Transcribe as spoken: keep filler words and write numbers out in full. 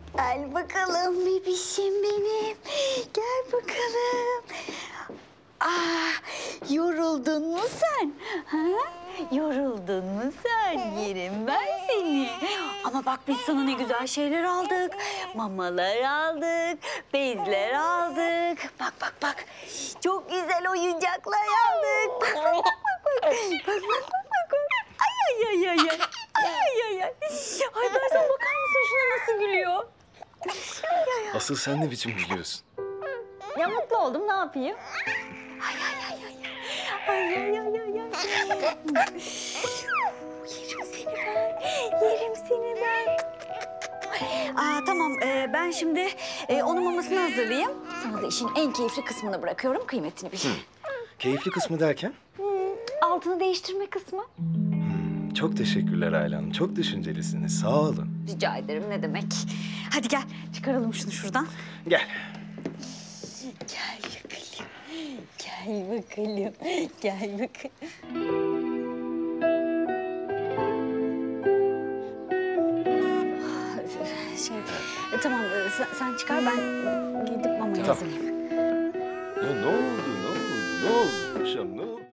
Gel bakalım bebişim benim. Gel bakalım. Ah, yoruldun mu sen? Ha? Yoruldun mu sen? Yerim ben seni. Ama bak biz sana ne güzel şeyler aldık. Mamalar aldık, bezler aldık. Bak bak bak. Çok güzel oyuncaklar aldık. Bak bak bak bak. Bak bak bak bak. bak. Ay ay ay ay ay. Ay ay ay ay. Ay ben sana bakar mısın şuna nasıl gülüyor? Asıl sen ne biçim gülüyorsun? Ya mutlu oldum ne yapayım? Ay ay ay ay. Ay ay ay ay ay. Yerim seni ben. Yerim seni ben. Aa, tamam ee, ben şimdi e, onun mamasını hazırlayayım. Sana da işin en keyifli kısmını bırakıyorum. Kıymetini bil. Keyifli kısmı derken? Altını değiştirme kısmı. Çok teşekkürler Ayla Hanım. Çok düşüncelisiniz. Sağ olun. Rica ederim ne demek. Hadi gel çıkaralım şunu şuradan. Gel. Gel bakalım. Gel bakalım. Gel bakalım. Şey, e, tamam e, sen, sen çıkar ben gidip mamayı Tamam. hazırlayayım. Ya ne oldu? Ne oldu? Ne oldu? Paşam ne oldu?